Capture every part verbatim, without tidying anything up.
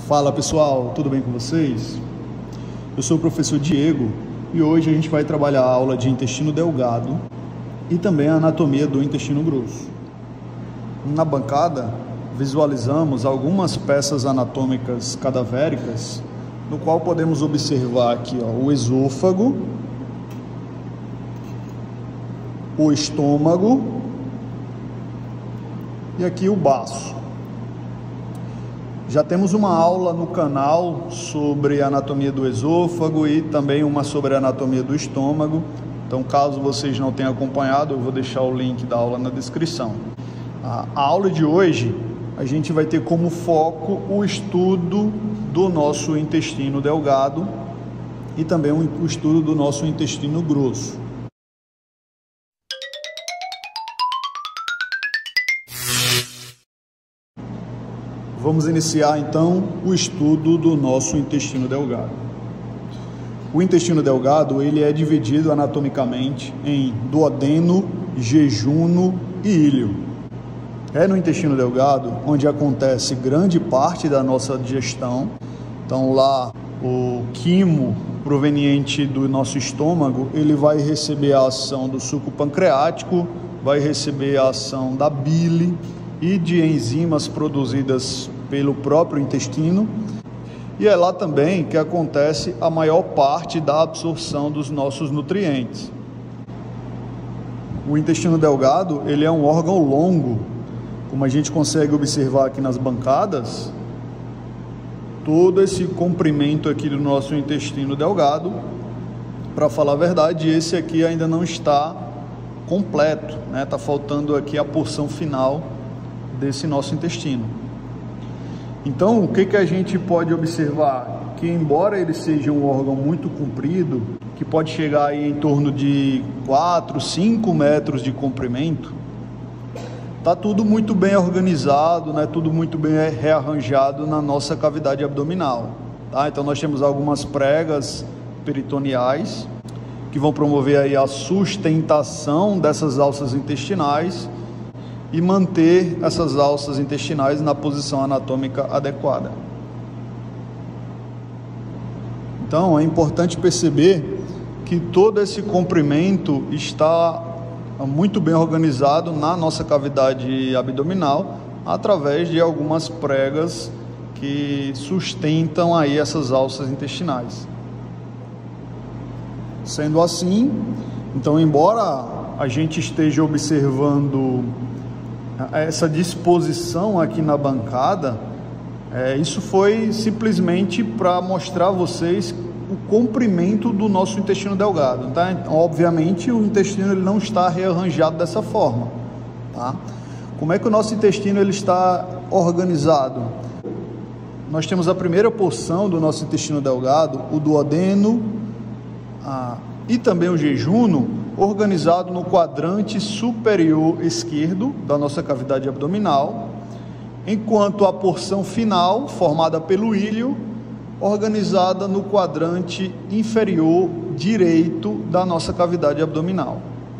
Fala pessoal, tudo bem com vocês? Eu sou o professor Diego e hoje a gente vai trabalhar a aula de intestino delgado e também a anatomia do intestino grosso. Na bancada visualizamos algumas peças anatômicas cadavéricas, no qual podemos observar aqui ó, o esôfago, o estômago e aqui o baço. Já temos uma aula no canal sobre a anatomia do esôfago e também uma sobre a anatomia do estômago. Então, caso vocês não tenham acompanhado, eu vou deixar o link da aula na descrição. A aula de hoje, a gente vai ter como foco o estudo do nosso intestino delgado e também o estudo do nosso intestino grosso. Vamos iniciar então o estudo do nosso intestino delgado. O intestino delgado ele é dividido anatomicamente em duodeno, jejuno e íleo. É no intestino delgado onde acontece grande parte da nossa digestão. Então lá o quimo proveniente do nosso estômago ele vai receber a ação do suco pancreático, vai receber a ação da bile e de enzimas produzidas pelo próprio intestino, e é lá também que acontece a maior parte da absorção dos nossos nutrientes. O intestino delgado ele é um órgão longo, como a gente consegue observar aqui nas bancadas, todo esse comprimento aqui do nosso intestino delgado. Para falar a verdade, esse aqui ainda não está completo, né? Tá faltando aqui a porção final desse nosso intestino. Então, o que que a gente pode observar? Que embora ele seja um órgão muito comprido, que pode chegar aí em torno de quatro, cinco metros de comprimento, tá tudo muito bem organizado, né? Tudo muito bem rearranjado na nossa cavidade abdominal, tá? Então nós temos algumas pregas peritoneais que vão promover aí a sustentação dessas alças intestinais e manter essas alças intestinais na posição anatômica adequada. Então, é importante perceber que todo esse comprimento está muito bem organizado na nossa cavidade abdominal através de algumas pregas que sustentam aí essas alças intestinais. Sendo assim, então, embora a gente esteja observando essa disposição aqui na bancada, é, isso foi simplesmente para mostrar a vocês o comprimento do nosso intestino delgado, tá? Então, obviamente o intestino ele não está rearranjado dessa forma, tá? Como é que o nosso intestino ele está organizado? Nós temos a primeira porção do nosso intestino delgado, o duodeno a, e também o jejuno, organizado no quadrante superior esquerdo da nossa cavidade abdominal, enquanto a porção final, formada pelo íleo, organizada no quadrante inferior direito da nossa cavidade abdominal.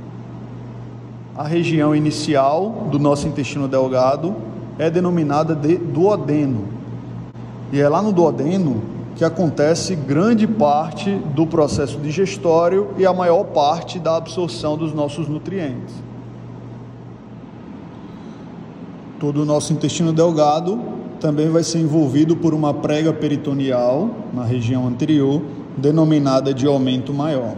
A região inicial do nosso intestino delgado é denominada de duodeno, e é lá no duodeno que acontece grande parte do processo digestório e a maior parte da absorção dos nossos nutrientes. Todo o nosso intestino delgado também vai ser envolvido por uma prega peritoneal na região anterior, denominada de aumento maior.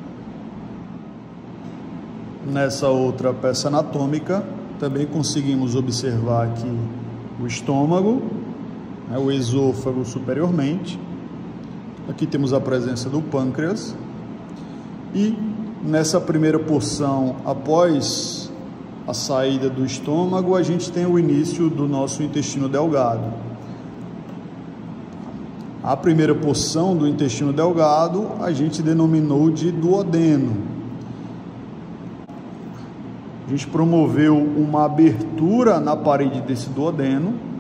Nessa outra peça anatômica, também conseguimos observar aqui o estômago, o esôfago superiormente. Aqui temos a presença do pâncreas e nessa primeira porção, após a saída do estômago, a gente tem o início do nosso intestino delgado. A primeira porção do intestino delgado a gente denominou de duodeno. A gente promoveu uma abertura na parede desse duodeno,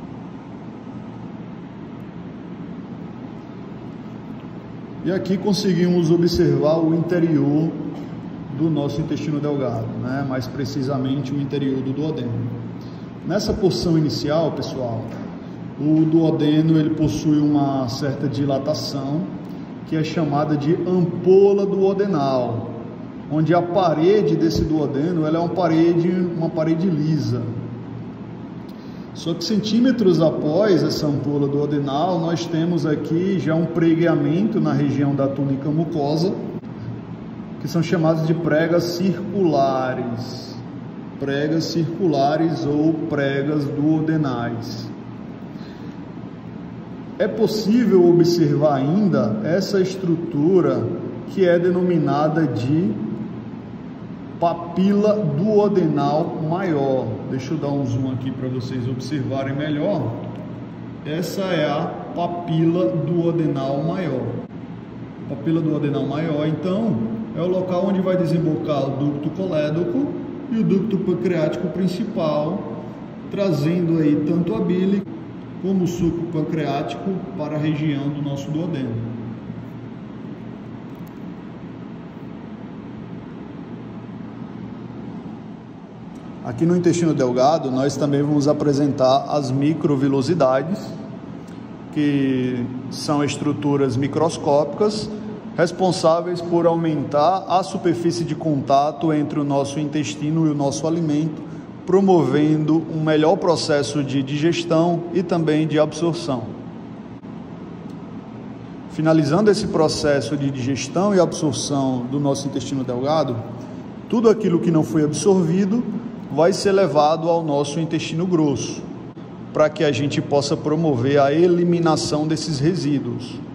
e aqui conseguimos observar o interior do nosso intestino delgado, né? Mais precisamente o interior do duodeno. Nessa porção inicial, pessoal, O duodeno ele possui uma certa dilatação, que é chamada de ampola duodenal, onde a parede desse duodeno ela é uma parede, uma parede lisa. Só que centímetros após essa ampola duodenal, nós temos aqui já um pregueamento na região da túnica mucosa, que são chamados de pregas circulares, pregas circulares ou pregas duodenais. É possível observar ainda essa estrutura que é denominada de papila duodenal maior. Deixa eu dar um zoom aqui para vocês observarem melhor. Essa é a papila duodenal maior. Papila duodenal maior, então, é o local onde vai desembocar o ducto colédoco e o ducto pancreático principal, trazendo aí tanto a bile como o suco pancreático para a região do nosso duodeno. Aqui no intestino delgado, nós também vamos apresentar as microvilosidades, que são estruturas microscópicas responsáveis por aumentar a superfície de contato entre o nosso intestino e o nosso alimento, promovendo um melhor processo de digestão e também de absorção. Finalizando esse processo de digestão e absorção do nosso intestino delgado, tudo aquilo que não foi absorvido vai ser levado ao nosso intestino grosso, para que a gente possa promover a eliminação desses resíduos.